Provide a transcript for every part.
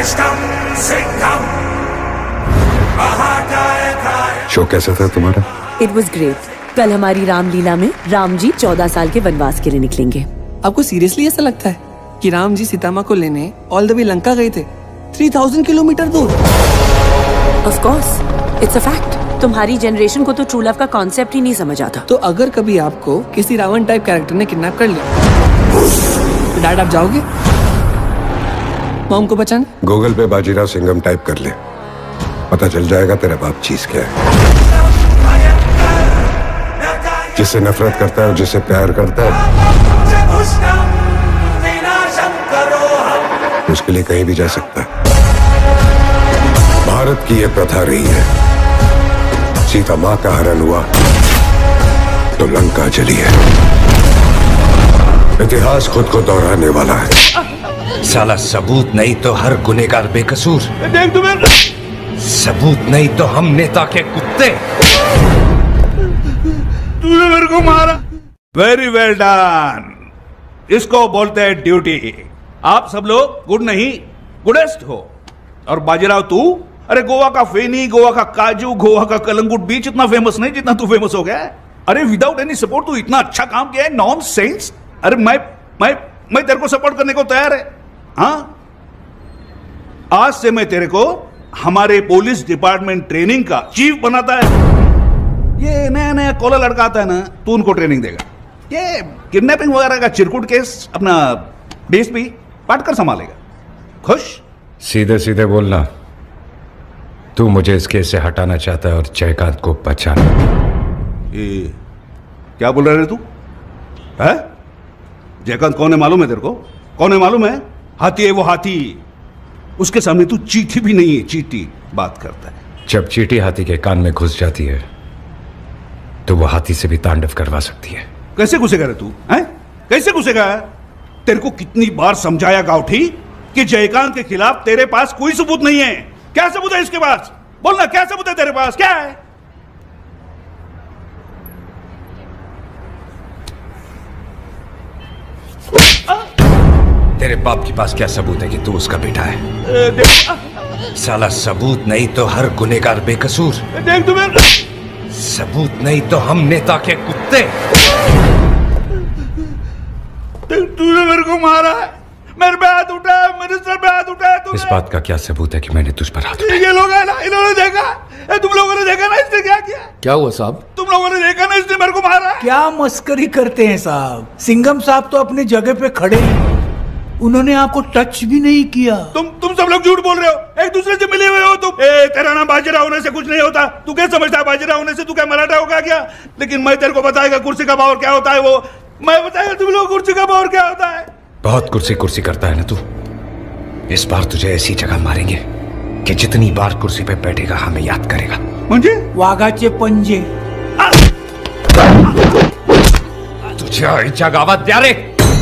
Show कैसा था तुम्हारा? It was great. कल हमारी रामलीला में राम जी 14 साल के वनवास के लिए निकलेंगे। आपको सीरियसली ऐसा लगता है कि राम जी सीता माँ को लेने ऑल द वे लंका गए थे 3000 किलोमीटर दूर? Of course, it's a fact. तुम्हारी जनरेशन को तो ट्रू लव का कॉन्सेप्ट ही नहीं समझ आता। तो अगर कभी आपको किसी रावण टाइप कैरेक्टर ने किडनैप कर लिया तो डैड आप जाओगे मॉम को बचाने? गूगल पे बाजीराव सिंघम टाइप कर ले, पता चल जाएगा तेरा बाप चीज क्या है। जिससे नफरत करता है और जिससे प्यार करता है उसके लिए कहीं भी जा सकता है। भारत की यह प्रथा रही है, सीता माँ का हरण हुआ तो लंका जली है। इतिहास खुद को दोहराने वाला है। साला सबूत नहीं तो हर गुनहगार बेकसूर। देख तुम्हें सबूत नहीं तो हम नेता के कुत्ते। तूने मेरे को मारा। Very well done. इसको बोलते हैं ड्यूटी। आप सब लोग गुड नहीं गुडेस्ट हो। और बाजीराव तू, अरे गोवा का फेनी, गोवा का काजू, गोवा का कलंगुट बीच इतना फेमस नहीं जितना तू फेमस हो गया है। अरे विदाउट एनी सपोर्ट तू इतना अच्छा काम किया है। नॉनसेंस। अरे मैं तेरे को सपोर्ट करने को तैयार है। हाँ, आज से मैं तेरे को हमारे पुलिस डिपार्टमेंट ट्रेनिंग का चीफ बनाता है। ये नया नया कॉलर लड़का आता है ना, तू उनको ट्रेनिंग देगा। ये किडनैपिंग वगैरह का चिरकुट केस अपना डीएसपी पाटकर संभालेगा। खुश? सीधे सीधे बोलना। तू मुझे इस केस से हटाना चाहता है और जयकांत को बचाना। ये क्या बोल रहा है तू? है जयकांत कौन है मालूम है तेरे को? कौन है मालूम है? हाथी है वो, हाथी। उसके सामने तू चींटी भी नहीं है, चींटी बात करता है। जब चींटी हाथी के कान में घुस जाती है तो वो हाथी से भी तांडव करवा सकती है। कैसे घुसेगा रे तू? हैं? कैसे घुसेगा? तेरे को कितनी बार समझाया गाउठी कि जयकांत के खिलाफ तेरे पास कोई सबूत नहीं है। क्या सबूत है इसके पास? बोलना, क्या सबूत है तेरे पास? क्या है? तेरे बाप के पास क्या सबूत है कि तू उसका बेटा है? साला सबूत नहीं तो हर गुनहगार बेकसूर। देख तुम्हें सबूत नहीं तो हम नेता के कुत्ते। तूने मेरे को मारा है, मेरे पे हाथ उठाया, मेरे सर पे हाथ उठाया तूने। इस बात का क्या सबूत है कि मैंने तुझ पर हाथ उठाया? ये लोग है ना, इन्होंने देखा। तुम लोगों ने देखा ना इसने क्या किया? क्या हुआ साहब? तुम लोगों ने देखा ना इसने मेरे को मारा है। क्या मस्करी करते हैं साहब? सिंघम साहब तो अपने जगह पे खड़े हैं, उन्होंने आपको टच भी नहीं किया। तुम सब लोग झूठ बोल रहे हो, एक दूसरे से मिले हुए हो तुम। तेरा नाम बाजीराव होने से कुछ नहीं होता। तू क्या समझता है बाजीराव होने से तू क्या मराठा होगा क्या? लेकिन मैं तेरे को बताएगा कुर्सी का पावर क्या होता है। वो मैं बताएगा तुम लोग कुर्सी का पावर क्या होता है। बहुत कुर्सी कुर्सी करता है ना तू। इस बार तुझे ऐसी जगह मारेंगे कि जितनी बार कुर्सी पे बैठेगा हमें याद करेगा। मुझे वाघाचे पंजे तुझे आईच्या गावात द्या रे।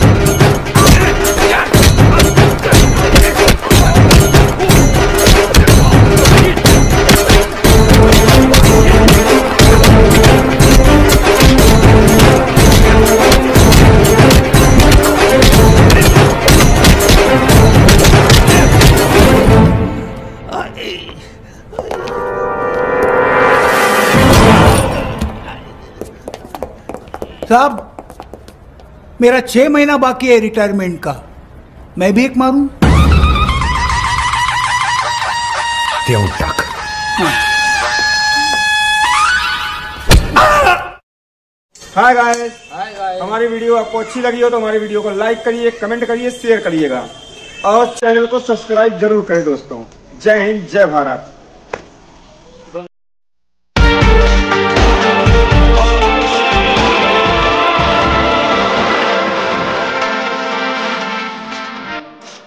साहब, मेरा 6 महीना बाकी है रिटायरमेंट का, मैं भी एक मारूं? देऊन टाक। हाय गाइस, हमारी वीडियो आपको अच्छी लगी हो तो हमारी वीडियो को लाइक करिए, कमेंट करिए, शेयर करिएगा और चैनल को सब्सक्राइब जरूर करें दोस्तों। जय हिंद, जय भारत।